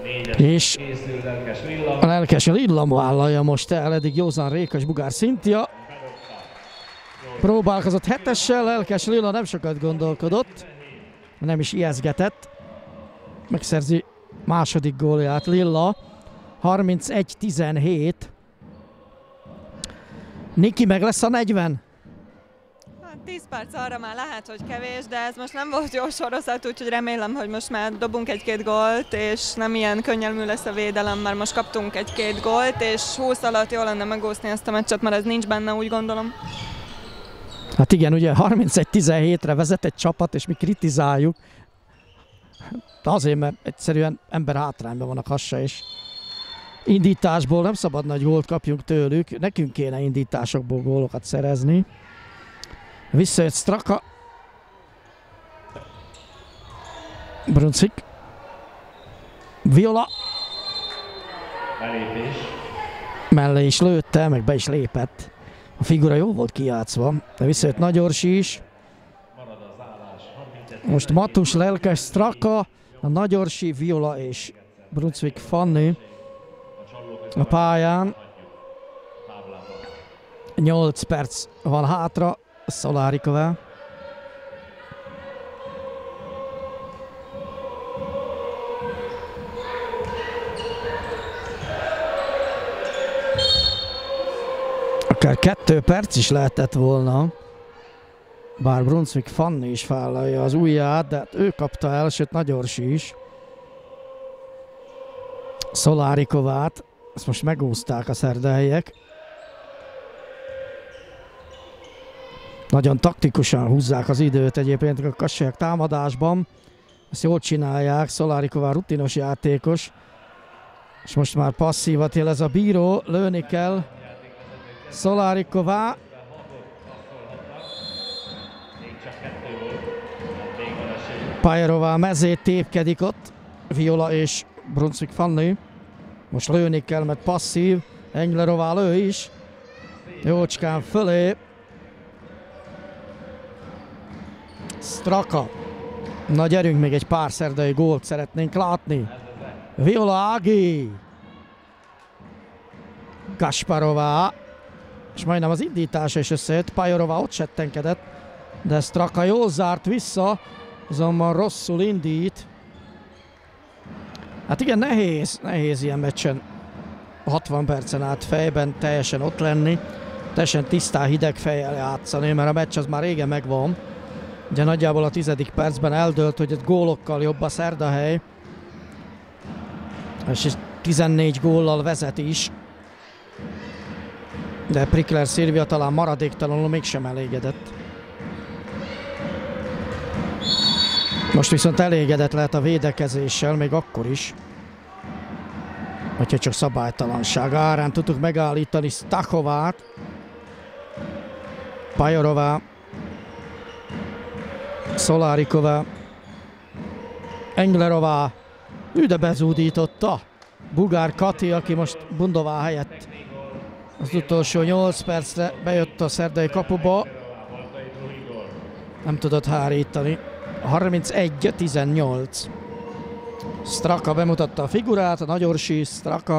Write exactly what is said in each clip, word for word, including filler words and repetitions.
És a Lelkes Lilla vállalja most el, eddig józan Rékas Bugár Szintia. Próbálkozott hetessel, Lelkes Lilla nem sokat gondolkodott, nem is ijeszgetett. Megszerzi második gólját Lilla, harmincegy tizenhét. Niki, meg lesz a negyven? Hát tíz perc arra már lehet, hogy kevés, de ez most nem volt jó sorozat, úgyhogy remélem, hogy most már dobunk egy-két gólt, és nem ilyen könnyelmű lesz a védelem, mert most kaptunk egy-két gólt, és húsz alatt jó lenne megúszni ezt a meccset, mert ez nincs benne, úgy gondolom. Hát igen, ugye harmincegy tizenhétre vezet egy csapat, és mi kritizáljuk. De azért, mert egyszerűen ember hátrányban van a Kassa, és indításból nem szabad nagy gólt kapjunk tőlük, nekünk kéne indításokból gólokat szerezni. Visszajött Straka. Brunswick. Viola. Belépés. Mellé is lőtte, meg be is lépett. A figura jó volt kijátszva, de visszajött Nagyorsi is. Most Matus, Lelkes, Straka, a Nagyorsi, Viola és Brunswick Fanni a pályán. nyolc perc van hátra Szolárikovel. Akár kettő perc is lehetett volna, bár Brunswick Fanni is vállalja az ujját, de hát ő kapta el, sőt Nagyorsi is. Szolárikovát, ezt most megúzták a szerdahelyiek. Nagyon taktikusan húzzák az időt egyébként a kassaiak támadásban. Ezt jól csinálják, Szoláriková rutinos játékos. És most már passzívat jelez a bíró, lőni kell. Szoláriková. Pajerová mezét tépkedik ott. Viola és Brunswick Fanni. Most lőni kell, mert passzív. Englerová lő is. Jócskán fölé. Straka. Na gyerünk, még egy pár szerdai gólt szeretnénk látni. Viola Ági. Kasparová. És majdnem az indítása is összejött. Pajerová ott settenkedett, de Straka jól zárt vissza, azonban rosszul indít. Hát igen, nehéz, nehéz ilyen meccsen hatvan percen át fejben teljesen ott lenni, teljesen tisztán hideg fejjel játszani, mert a meccs az már régen megvan. Ugye nagyjából a tizedik percben eldőlt, hogy egy gólokkal jobb a Szerdahely, és tizennégy góllal vezet is. De Prikler Szilvia talán maradéktalanul mégsem elégedett. Most viszont elégedett lehet a védekezéssel, még akkor is, hogyha csak szabálytalanság árán tudtuk megállítani Stachovát. Pajorová, Szoláriková, Englerová, ő de bezúdította. Bugár Kati, aki most Bundová helyett az utolsó nyolc percre bejött a szerdai kapuba. Nem tudott hárítani. harmincegy tizennyolc. Straka bemutatta a figurát, a Nagyorsi, Straka,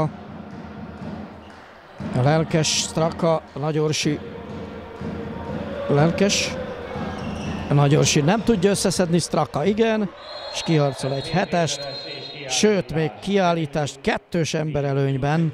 a Lelkes, Straka, a Nagyorsi, Lelkes, a Nagyorsi nem tudja összeszedni, Straka igen, és kiharcol egy hetest, sőt még kiállítást kettős emberelőnyben.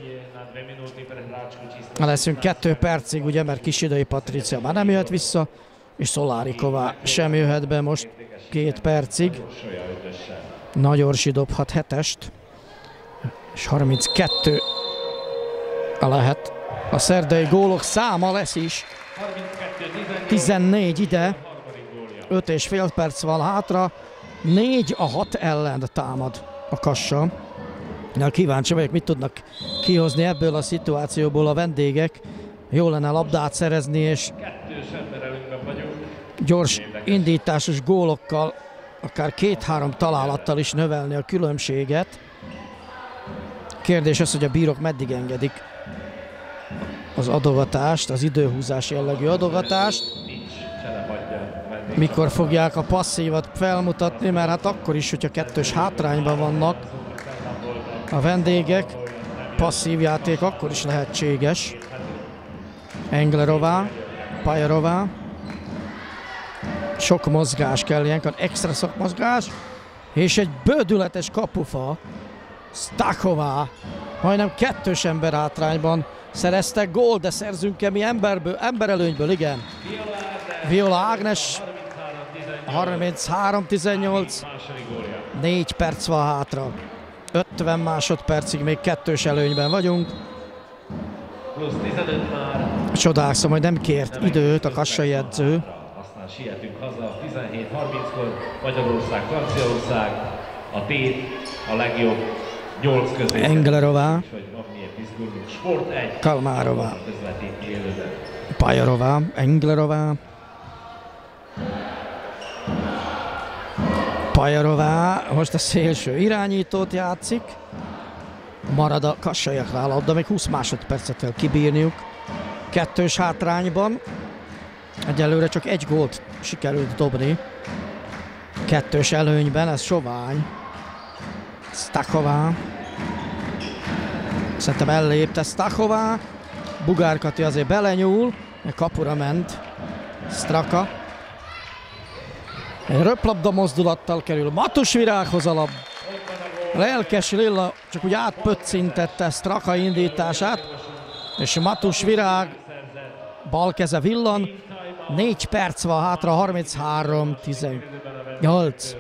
Leszünk kettő percig, ugye, mert Kisidai Patricia már nem jöhet vissza, és Szoláriková sem jöhet be most két percig. Nagyorsi dobhat hetest, és harminckettő lehet. A szerdai gólok száma lesz is. tizennégy ide, öt és fél perc van hátra, négy a hat ellen támad a Kassa. Ja, kíváncsi vagyok, mit tudnak kihozni ebből a szituációból a vendégek. Jó lenne labdát szerezni, és gyors indításos gólokkal, akár két-három találattal is növelni a különbséget. Kérdés az, hogy a bírók meddig engedik az adogatást, az időhúzás jellegű adogatást. Mikor fogják a passzívat felmutatni, mert hát akkor is, hogyha kettős hátrányban vannak, a vendégek. Passzív játék akkor is lehetséges. Englerová, Pajerová. Sok mozgás kell ilyenkor, extra sok mozgás. És egy bődületes kapufa. Stachová. Majdnem kettős ember hátrányban szereztek gól, de szerzünk-e mi emberből, emberelőnyből, igen. Viola Ágnes, harminchárom tizennyolc, négy perc van hátra. ötven másodpercig még kettős előnyben vagyunk. Csodálkozom, hogy nem kért időt a kassai edző. Aztán sietünk haza, tizenhét harminckor Magyarország, Franciaország, a tét a legjobb nyolc közé. Englerová, Sport egy, Kalmárová, Pajerová, Englerová, Pajerová, most a szélső irányítót játszik. Marad a kassaiaknál a labda, még húsz másodpercet kell kibírniuk. Kettős hátrányban. Egyelőre csak egy gólt sikerült dobni. Kettős előnyben, ez sovány. Stachová. Szerintem ellépte Stachová. Bugár Kati azért belenyúl, kapura ment Straka. Egy röplabda mozdulattal kerül Matus Virághoz a labda. Lelkes Lilla csak úgy átpöccintette Straka indítását, és Matus Virág bal keze villan. négy perc van hátra, harminchárom tizennyolc.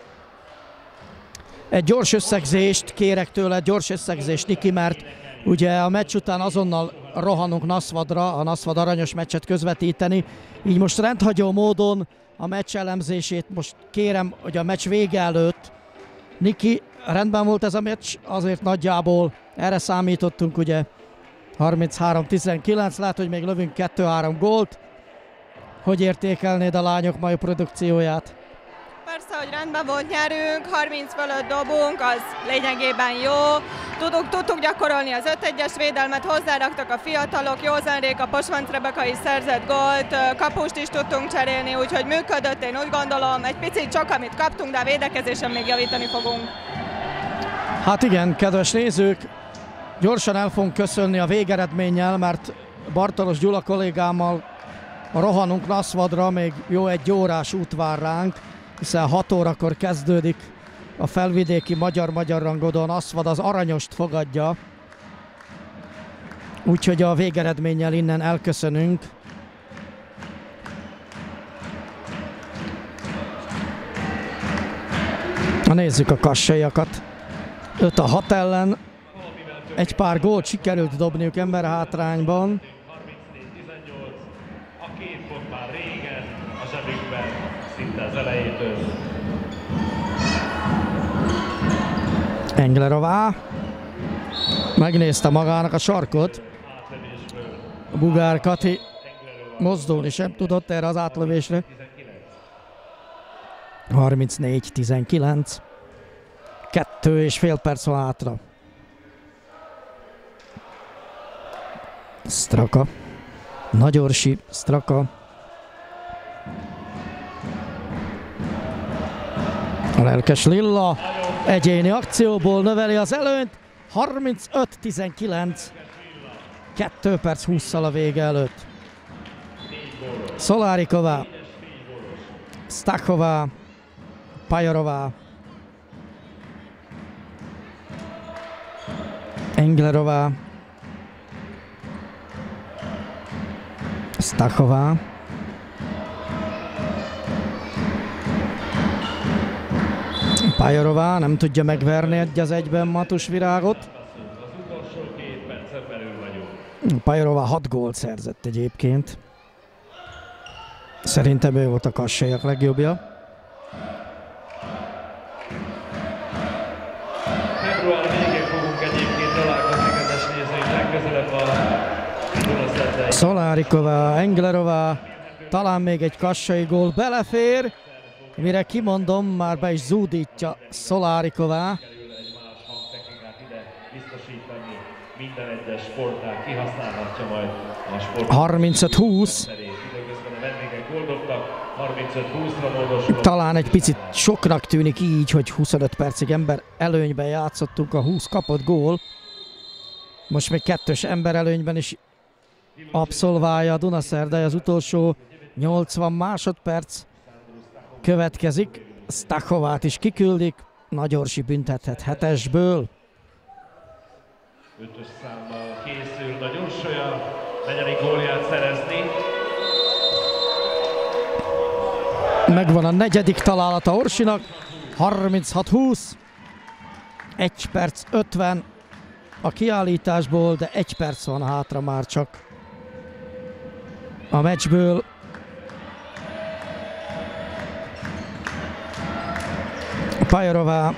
Egy gyors összegzést kérek tőle, gyors összegzést, Niki, mert ugye a meccs után azonnal rohanunk Naszvadra, a Naszvad aranyos meccset közvetíteni, így most rendhagyó módon a meccs elemzését most kérem, hogy a meccs vége előtt. Niki, rendben volt ez a meccs, azért nagyjából erre számítottunk, ugye harminchárom tizenkilenc, lehet, hogy még lövünk kettő-három gólt. Hogy értékelnéd a lányok mai produkcióját? Persze, hogy rendben volt, nyerünk, harminc fölött dobunk, az lényegében jó. Tudunk, tudtuk gyakorolni az öt egyes védelmet, hozzáraktak a fiatalok, Józanrék, a Posvanc Rebeka is szerzett gólt, kapust is tudtunk cserélni, úgyhogy működött, én úgy gondolom, egy picit csak amit kaptunk, de a védekezésen még javítani fogunk. Hát igen, kedves nézők, gyorsan el fogunk köszönni a végeredménnyel, mert Bartalos Gyula kollégámmal rohanunk Naszvadra, még jó egy órás út vár ránk, hiszen hat órakor kezdődik a felvidéki magyar-magyar rangodó. Naszvad az Aranyost fogadja, úgyhogy a végeredménnyel innen elköszönünk. Na nézzük a kassaiakat. öt a hat ellen, egy pár gólt sikerült dobniuk emberhátrányban. Englerová megnézte magának a sarkot. Bugár Kati mozdulni sem tudott erre az átlövésre. harmincnégy tizenkilenc. Kettő és fél perc van hátra. Straka. Nagyorsi Straka. A lelkes Lilla egyéni akcióból növeli az előnyt. harmincöt tizenkilenc. kettő perc hússzal a vége előtt. Szolárikova, Stachová, Pajerová, Englerová, Stachová, Pajerová nem tudja megverni egy az egyben Matus Virágot. Pajerová hat gólt szerzett egyébként. Szerintem ő volt a kassaiak legjobbja. Február végén fogunk egyébként találkozni, kedves nézőink, legközelebb a Szolárikova, Englerová, talán még egy kassai gól belefér, mire kimondom, már be is zúdítja Szoláriková. Minden egyes sportág kihasználhatja majd a sport. harmincöt húsz. Időközben a vendégek gólt dobtak, harmincöt húszra módosul. Talán egy picit soknak tűnik így, hogy huszonöt percig ember előnyben játszottunk, a húsz kapott gól. Most még kettős ember előnyben is abszolválja a Dunaszerdai, az utolsó nyolcvan másodperc következik. Stachovát is kiküldik, Nagy Orsi büntethet hetesből. Ötös számmal készül Nagy Orsolya, negyedik gólját szerezni. Megvan a negyedik találata Orsinak, harminchat húsz, egy perc ötven a kiállításból, de egy perc van hátra már csak a meccsből. Pajarová,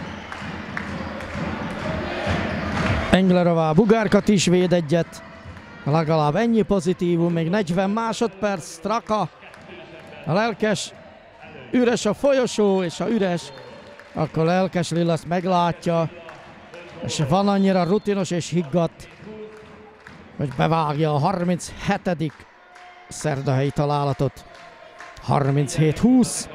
Englerová, Bugárkat is véd egyet, legalább ennyi pozitívum, még negyven másodperc, Straka, a Lelkes, üres a folyosó, és ha üres, akkor Lelkes Lilla azt meglátja, és van annyira rutinos és higgadt, hogy bevágja a harminchetedik szerdahelyi találatot. harminchét húsz.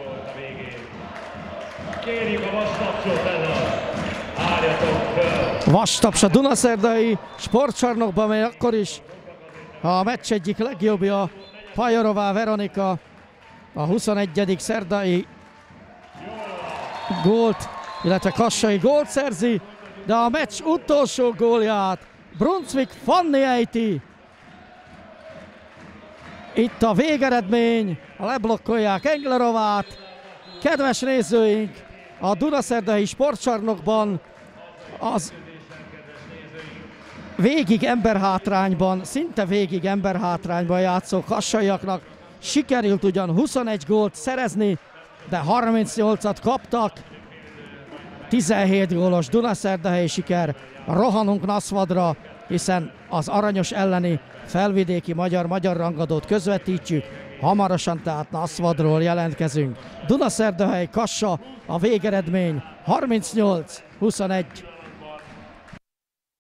Kérjük a vastapsot, ez az. Álljatok föl! Vastaps a Dunaszerdai sportcsarnokban, mely akkor is a meccs egyik legjobbja. Pajarová Veronika a huszonegyedik szerdai gólt, illetve kassai gólt szerzi, de a meccs utolsó gólját Brunswick Fanni ejti. Itt a végeredmény, leblokkolják Englerovát. Kedves nézőink, a Dunaszerdai sportcsarnokban az végig emberhátrányban, szinte végig emberhátrányban játszó kassaiaknak sikerült ugyan huszonegy gólt szerezni, de harmincnyolcat kaptak. tizenhét gólos Dunaszerdahelyi siker, rohanunk Naszvadra, hiszen az aranyos elleni felvidéki magyar-magyar rangadót közvetítjük. Hamarosan tehát Naszvadról jelentkezünk. Dunaszerdahely, Kassa, a végeredmény harmincnyolc huszonegy.